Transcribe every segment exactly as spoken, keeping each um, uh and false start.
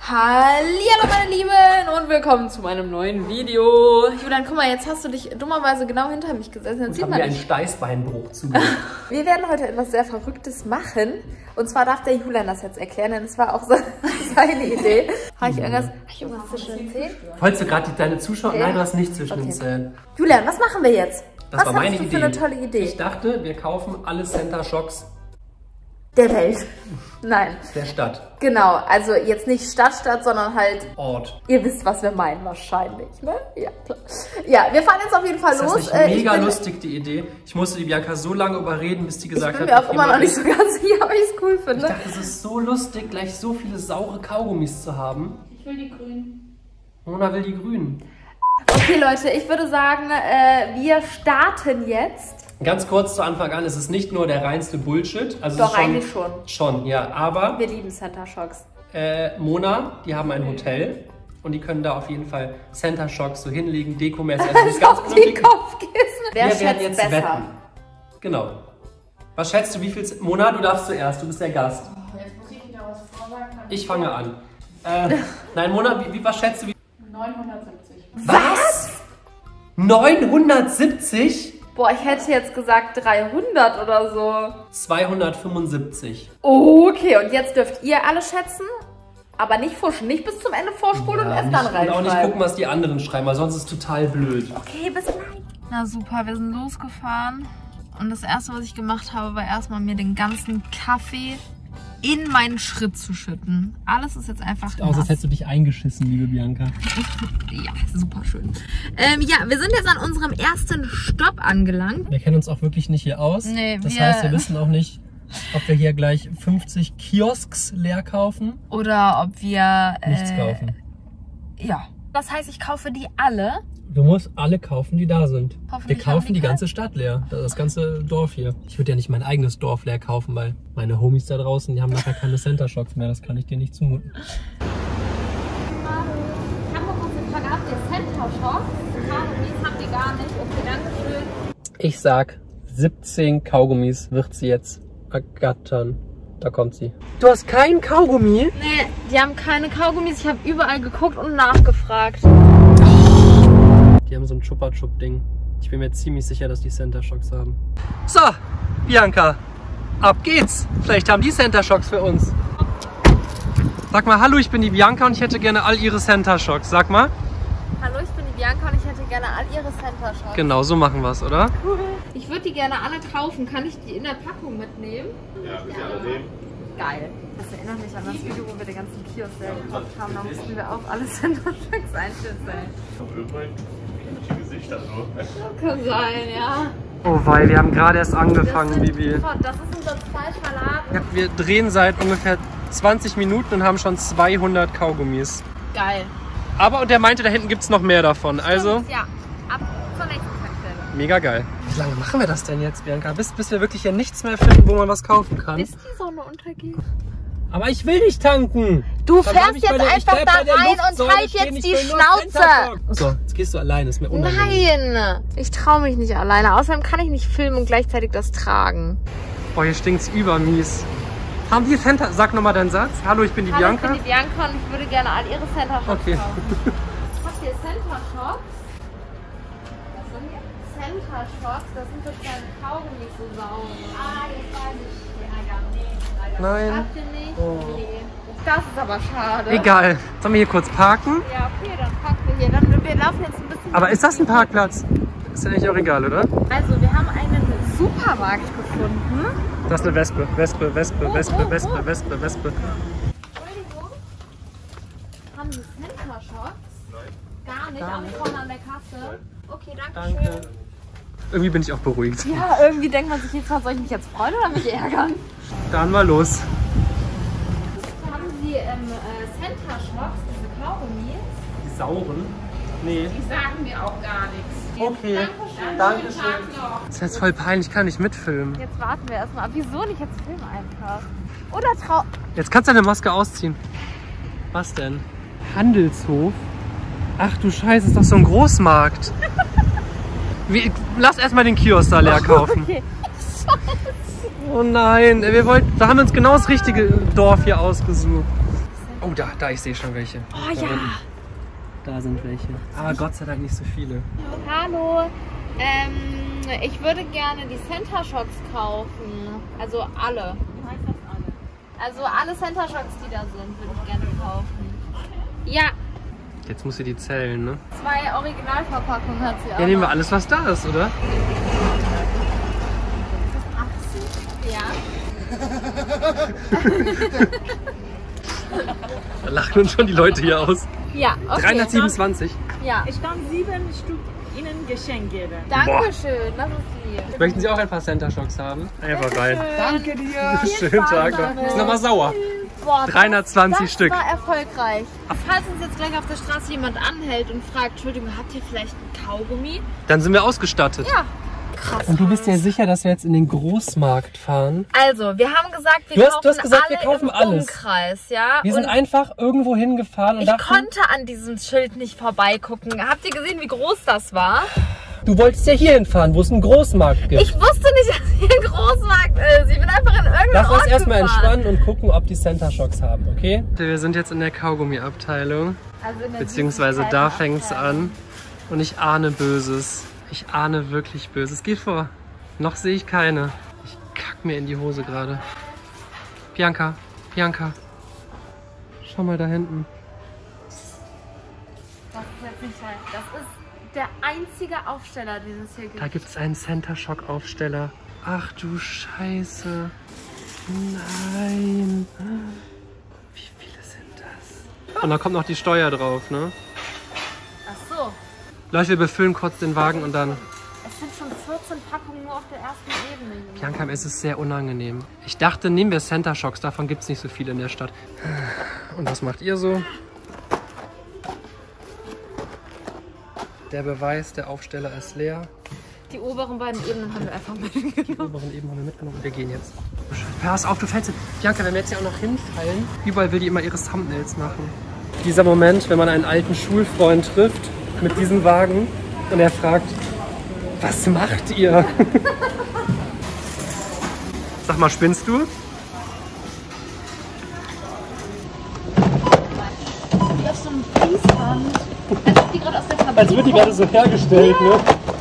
Hallihallo meine Lieben und willkommen zu meinem neuen Video. Julian, guck mal, jetzt hast du dich dummerweise genau hinter mich gesessen. Jetzt und sieht haben man mir einen Steißbeinbruch zugefügt. Wir werden heute etwas sehr Verrücktes machen. Und zwar darf der Julian das jetzt erklären, denn es war auch so, seine Idee. Habe ich irgendwas, hab ich irgendwas zwischen den Zähnen? Wolltest du gerade deine Zuschauer? Okay. Nein, du hast nicht zwischen Okay. den Zähnen. Julian, was machen wir jetzt? Das was war meine hast du Idee. für eine tolle Idee? Ich dachte, wir kaufen alle Center Shocks Der Welt. Nein. der Stadt. Genau, also jetzt nicht Stadt, Stadt, sondern halt... Ort. Ihr wisst, was wir meinen wahrscheinlich, ne? Ja, klar. Ja, wir fahren jetzt auf jeden Fall Ist das los. nicht Äh, ich mega bin- lustig, die Idee? Ich musste die Bianca so lange überreden, bis die Ich gesagt bin hat... mir auch immer noch nicht so ganz sicher, aber ich es cool Ich finde. dachte, es ist so lustig, gleich so viele saure Kaugummis zu haben. Ich will die grünen. Mona will die grünen. Okay, Leute, ich würde sagen, äh, wir starten jetzt. Ganz kurz zu Anfang an, es ist nicht nur der reinste Bullshit. Also Doch, es ist schon, eigentlich schon. Schon, ja. Aber Wir lieben Center Shocks. äh, Mona, die haben ein Hotel und die können da auf jeden Fall Center Shocks so hinlegen, dekomäßig. Also das ist ganz Auf die unnötig. Kopfkissen. Wer Wir schätzt werden jetzt besser? wetten. Genau. Was schätzt du, wie viel... Mona, du darfst zuerst, du bist der Gast. Oh, jetzt muss ich wieder was vorsagen. Ich fange an. Äh, nein, Mona, wie, wie, was schätzt du? Wie, neunhundertsiebzig. was? neunhundertsiebzig? Boah, ich hätte jetzt gesagt dreihundert oder so. zweihundertfünfundsiebzig. Oh, okay, und jetzt dürft ihr alle schätzen, aber nicht fuschen. Nicht bis zum Ende vorspulen und erst dann nicht, und auch nicht reinschreiben. gucken, was die anderen schreiben, weil sonst ist es total blöd. Okay, bis gleich. Na super, wir sind losgefahren und das erste, was ich gemacht habe, war erstmal mir den ganzen Kaffee in meinen Schritt zu schütten. Alles ist jetzt einfach Sieht aus, als nass. hättest du dich eingeschissen, liebe Bianca. Ja, super schön. Ähm, ja, wir sind jetzt an unserem ersten Stopp angelangt. Wir kennen uns auch wirklich nicht hier aus. Nee, das wir- heißt, wir wissen auch nicht, ob wir hier gleich fünfzig Kiosks leer kaufen. Oder ob wir... Nichts äh, kaufen. Ja. Das heißt, ich kaufe die alle. Du musst alle kaufen, die da sind. Wir Hoffentlich kaufen haben die die ganze Stadt leer. Das ganze Dorf hier. Ich würde ja nicht mein eigenes Dorf leer kaufen, weil meine Homies da draußen, die haben nachher keine Center Shocks mehr. Das kann ich dir nicht zumuten. Haben wir uns jetzt vergabt, der Center Shock. Kaugummis haben die gar nicht. Okay, danke schön. Ich sag, siebzehn Kaugummis wird sie jetzt ergattern. Da kommt sie. Du hast keinen Kaugummi? Nee, die haben keine Kaugummis. Ich habe überall geguckt und nachgefragt. Die haben so ein Chupa-Chup-Ding. Ich bin mir ziemlich sicher, dass die Center Shocks haben. So, Bianca, ab geht's. Vielleicht haben die Center Shocks für uns. Sag mal, hallo, ich bin die Bianca und ich hätte gerne all ihre Center Shocks. Sag mal. Hallo, ich bin die Bianca und ich hätte gerne all ihre Center Shocks. Genau, so machen wir's, oder? Ich würde die gerne alle kaufen. Kann ich die in der Packung mitnehmen? Ja, bis alle sehen. Geil. Das erinnert mich an das Video, wo wir den ganzen Kiosk leer gekauft haben. Da mussten wir auch alle Center Shocks einschütteln. Übrigens, die Gesichter so. Kann sein, ja. Oh wei, wir haben gerade erst angefangen, Bibi. Das ist unser zweiter Laden. Ja, wir drehen seit ungefähr zwanzig Minuten und haben schon zweihundert Kaugummis. Geil. Aber, und der meinte, da hinten gibt's noch mehr davon. Also, Ja, ab zur nächsten Tankstelle. mega geil. Wie lange machen wir das denn jetzt, Bianca? Bis, bis wir wirklich hier nichts mehr finden, wo man was kaufen kann. Bis die Sonne untergeht. Aber ich will nicht tanken. Du Dann bleib fährst ich jetzt bei der- ich einfach bleib da bei der rein und Luftsäule halt stehen, jetzt ich die will nur Schnauze. Center Shock. So, jetzt gehst du alleine, ist mir unangenehm. Nein, ich traue mich nicht alleine. Außerdem kann ich nicht filmen und gleichzeitig das tragen. Boah, hier stinkt's übermies. Haben die Center... Sag nochmal deinen Satz. Hallo, ich bin die Hallo, Bianca. ich bin die Bianca und ich würde gerne all ihre Center Shocks Okay. kaufen. Habt ihr Center Shocks? Was sind hier? Center Shocks, das sind so kleine Kaugummis so sauer. Ah, jetzt weiß ich. Ja, ja, nee, leider. Nein. Habt ihr nicht? Oh. Nee. Das ist aber schade. Egal. Sollen wir hier kurz parken? Ja, okay, dann packen wir hier. Dann, wir laufen jetzt ein bisschen... Aber ist das ein Parkplatz? Ist ja eigentlich auch egal, oder? Also, wir haben einen Supermarkt gefunden. Das ist eine Wespe. Wespe, Wespe, Wespe, oh, Wespe, oh. Wespe, Wespe. Entschuldigung. Haben Sie Center Shocks? Gar nicht, auch nicht vorne an der Kasse. Okay, danke, Danke. schön. Irgendwie bin ich auch beruhigt. Ja, irgendwie denkt man sich jetzt, soll ich mich jetzt freuen oder mich ärgern? Dann mal los. Haben Sie ähm, äh, Center Shocks, diese Kaugummis? Die sauren? Nee. Die sagen mir auch gar nichts. Okay. Schönen Dankeschön. Tag noch. Das ist jetzt voll peinlich, ich kann nicht mitfilmen. Jetzt warten wir erstmal ab. Wieso nicht? Jetzt film einfach. Oder trau... Jetzt kannst du deine Maske ausziehen. Was denn? Handelshof? Ach du Scheiße, ist doch so ein Großmarkt. Wie, lass erstmal den Kiosk da leer kaufen. Okay. Oh nein, wir wollten, da haben wir uns genau das richtige Dorf hier ausgesucht. Oh, da, da, ich sehe schon welche. Oh da ja. Unten. Da sind welche. Aber Gott sei Dank nicht so viele. Hallo. Ähm, ich würde gerne die Center Shocks kaufen. Also alle. Also alle Center Shocks, die da sind, würde ich gerne kaufen. Ja. Jetzt muss sie die zählen, ne? Zwei Originalverpackungen hat sie auch. Ja, nehmen wir alles, was da ist, oder? Ja. Da lachen uns schon die Leute hier aus. Ja, okay. dreihundertsiebenundzwanzig. Ja. Ich kann sieben Stück Ihnen Geschenk geben. Dankeschön, das ist lieb. Möchten Sie auch ein paar Center Shocks haben? Einfach rein. Danke dir. Schönen Tag noch. Ist nochmal sauer. Boah, dreihundertzwanzig das Stück. war erfolgreich. Falls uns jetzt gleich auf der Straße jemand anhält und fragt, Entschuldigung, habt ihr vielleicht einen Kaugummi? Dann sind wir ausgestattet. Ja. Krass. Und du bist dir sicher, dass wir jetzt in den Großmarkt fahren? Also, wir haben gesagt, wir Du hast- kaufen, du hast gesagt, alle wir kaufen im alles. Umkreis, ja? Wir sind und einfach irgendwo hingefahren und ich dachten, konnte an diesem Schild nicht vorbeigucken. Habt ihr gesehen, wie groß das war? du wolltest ja hier hinfahren, wo es einen Großmarkt gibt. Ich wusste nicht, dass hier ein Großmarkt ist. Ich bin einfach in irgendeinen Lass uns Ort erstmal gefahren. entspannen und gucken, ob die Center Shocks haben, okay? Wir sind jetzt in der Kaugummi-Abteilung. Also in der Beziehungsweise da fängt es an. Und ich ahne Böses. Ich ahne wirklich Böses. Geht vor. Noch sehe ich keine. Ich kack mir in die Hose gerade. Bianca, Bianca. Schau mal da hinten. Das ist jetzt nicht scheiße. Das ist der einzige Aufsteller, den es hier gibt. Da gibt es einen Center Shock Aufsteller. Ach du Scheiße. Nein. Wie viele sind das? Und da kommt noch die Steuer drauf, ne? Ach so. Leute, wir befüllen kurz den Wagen und dann... Es sind schon vierzehn Packungen nur auf der ersten Ebene. Bianca, es ist sehr unangenehm. Ich dachte, nehmen wir Center Shocks, davon gibt es nicht so viele in der Stadt. Und was macht ihr so? Der Beweis, der Aufsteller ist leer. Die oberen beiden Ebenen haben wir einfach mitgenommen. Die oberen Ebenen haben wir mitgenommen und wir gehen jetzt. Pass auf, du fällst. Bianca, wenn wir jetzt hier auch noch hinfallen, überall will die immer ihre Thumbnails machen. Dieser Moment, wenn man einen alten Schulfreund trifft mit diesem Wagen und er fragt, was macht ihr? Sag mal, spinnst du? Die auf so einem Fließband. Als ob die gerade aus der Fabrik Als wird die gerade so hergestellt, ne?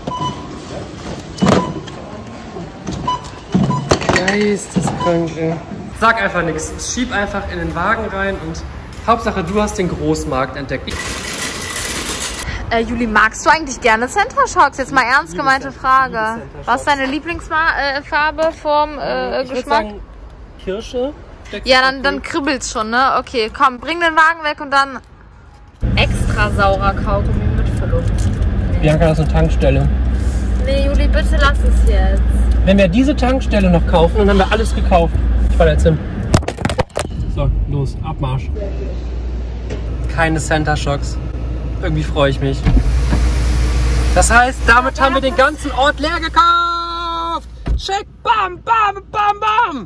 Geisteskrank, ey. Sag einfach nichts. Schieb einfach in den Wagen rein und Hauptsache, du hast den Großmarkt entdeckt. Ich Äh, Juli, magst du eigentlich gerne Center Shocks? Jetzt mal ernst gemeinte Frage. Was ist deine Lieblingsfarbe vom äh, ich würde Geschmack? sagen, Kirsche. Ja, dann, dann kribbelt's schon, ne? Okay, komm, bring den Wagen weg und dann extra saurer Kaugummi mit Füllung. Bianca, das ist eine Tankstelle. Nee, Juli, bitte lass es jetzt. Wenn wir diese Tankstelle noch kaufen, dann haben wir alles gekauft. Ich fahr jetzt hin. So, los, Abmarsch. Keine Center Shocks. Irgendwie freue ich mich. Das heißt, damit haben wir den ganzen Ort leer gekauft. Check, bam, bam, bam, bam.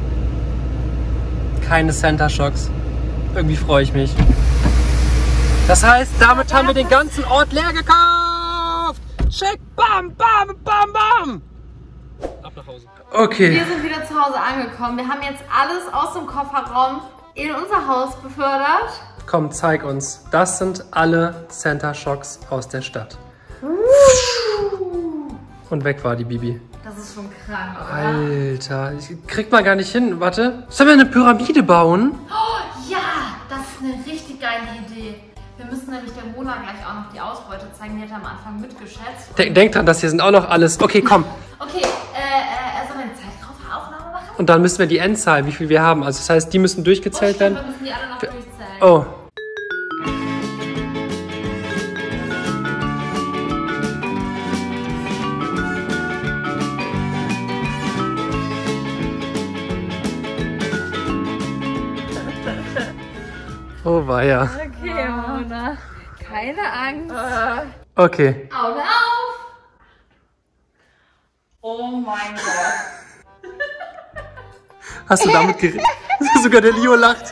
Keine Center Shocks. Irgendwie freue ich mich. Das heißt, damit haben wir den ganzen Ort leer gekauft. Check, bam, bam, bam, bam. Ab nach Hause. Okay. Wir sind wieder zu Hause angekommen. Wir haben jetzt alles aus dem Kofferraum in unser Haus befördert. Komm, zeig uns. Das sind alle Center Shocks aus der Stadt. Und weg war die Bibi. Das ist schon krank, oder? Alter, ich krieg mal gar nicht hin. Warte. Sollen wir eine Pyramide bauen? Oh, ja, das ist eine richtig geile Idee. Wir müssen nämlich der Mona gleich auch noch die Ausbeute zeigen. Die hat am Anfang mitgeschätzt. Denk, denk dran, das hier sind auch noch alles. Okay, komm. Okay, äh, äh, sollen wir eine Zeitraufnahme machen? Und dann müssen wir die Endzahl, wie viel wir haben. Also das heißt, die müssen durchgezählt Oh, stimmt, werden. wir müssen die alle noch durchzählen. Oh. Oh weia. Okay, Mona. Keine Angst. Okay. Augen auf. Oh mein Gott. Hast du damit gerechnet? Sogar der Leo lacht.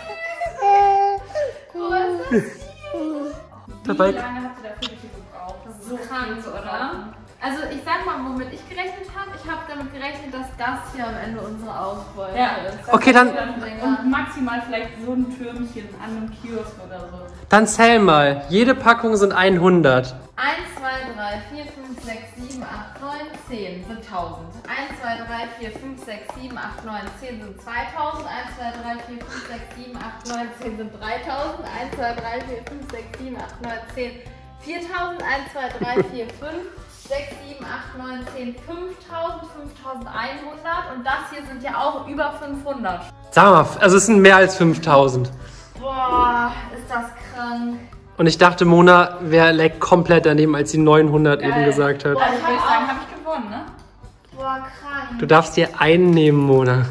Wie Dabei. lange habt ihr dafür gebraucht? Das ist so krank, oder? Also ich sag mal, womit ich gerechnet habe, ich habe damit gerechnet, dass das hier am Ende unsere Ausbeute Ja. ist. Okay, dann, Und maximal vielleicht so ein Türmchen an einem Kiosk oder so. dann zähl mal. Jede Packung sind hundert. eins, zwei, drei, vier, fünf, sechs, sieben, acht, neun, zehn sind tausend. eins, zwei, drei, vier, fünf, sechs, sieben, acht, neun, zehn sind zweitausend. eins, zwei, drei, vier, fünf, sechs, sieben, acht, neun, zehn sind dreitausend. eins, zwei, drei, vier, fünf, sechs, sieben, acht, neun, zehn, viertausend. eins, zwei, drei, vier, fünf, sechs, sieben, acht, neun, zehn, fünftausend, fünftausendeinhundert und das hier sind ja auch über fünfhundert. Sag mal, also es sind mehr als fünftausend. Boah, ist das krank. Und ich dachte, Mona wäre leck komplett daneben, als sie neunhundert Geil. eben gesagt hat. Also ich würde sagen, habe ich gewonnen, ne? Boah, krank. Du darfst dir einen nehmen, Mona.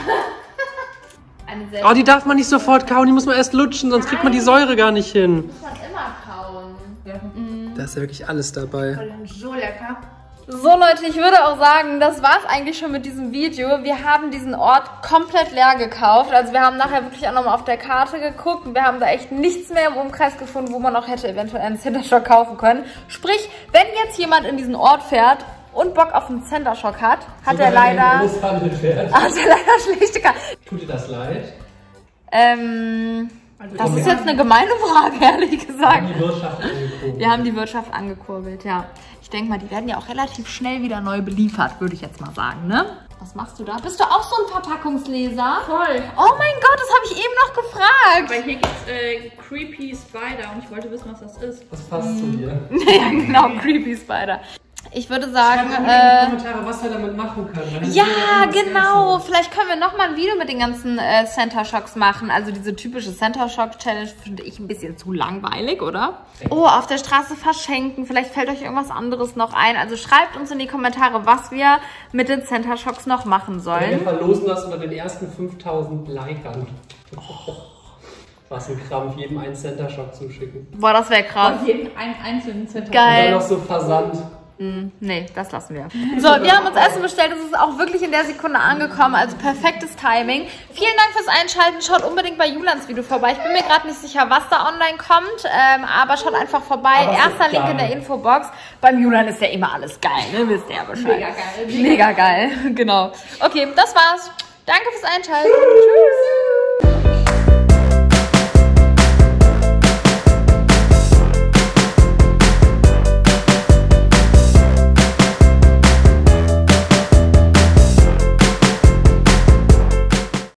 Eine sehr Oh, die darf man nicht sofort kauen, die muss man erst lutschen, sonst kriegt man die Säure gar nicht hin. muss man immer kauen. Da ist ja wirklich alles dabei. So lecker. So Leute, ich würde auch sagen, das war es eigentlich schon mit diesem Video. Wir haben diesen Ort komplett leer gekauft. Also wir haben nachher wirklich auch nochmal auf der Karte geguckt und wir haben da echt nichts mehr im Umkreis gefunden, wo man auch hätte eventuell einen Center Shock kaufen können. Sprich, wenn jetzt jemand in diesen Ort fährt und Bock auf einen Center Shock hat, hat er leider, hat er leider schlechte Karten. Tut dir das leid? Ähm, das ist jetzt eine gemeine Frage, ehrlich gesagt. Die Wirtschaft angekurbelt. Wir haben die Wirtschaft angekurbelt, ja. Ich denke mal, die werden ja auch relativ schnell wieder neu beliefert, würde ich jetzt mal sagen, ne? Was machst du da? Bist du auch so ein Verpackungsleser? Voll. Oh mein Gott, das habe ich eben noch gefragt. Weil hier gibt es äh, Creepy Spider und ich wollte wissen, was das ist. Das passt zu dir. Ja, genau, Creepy Spider. Ich würde sagen, Schreibt äh, in die Kommentare, was wir damit machen können. Dann ja, sehen wir, genau. was Vielleicht können wir nochmal ein Video mit den ganzen äh, Center Shocks machen. Also diese typische Center Shock Challenge finde ich ein bisschen zu langweilig, oder? Oh, auf der Straße verschenken. Vielleicht fällt euch irgendwas anderes noch ein. Also schreibt uns in die Kommentare, was wir mit den Center Shocks noch machen Wir sollen. verlosen das unter den ersten fünftausend Likern. Was ein Krampf, jedem einen Center Shock zuschicken. Boah, das wäre krass. Und jeden einen einzelnen Center. Und dann Geil. noch so Versand. Nee, das lassen wir. So, wir haben uns Essen bestellt. Es ist auch wirklich in der Sekunde angekommen. Also perfektes Timing. Vielen Dank fürs Einschalten. Schaut unbedingt bei Julans Video vorbei. Ich bin mir gerade nicht sicher, was da online kommt. Ähm, aber schaut einfach vorbei. Aber es ist Erster Link in der geil. Infobox. Beim Julan ist ja immer alles geil, ne? Wisst ihr ja Bescheid. Mega geil. Mega geil, genau. Okay, das war's. Danke fürs Einschalten. Tschüss.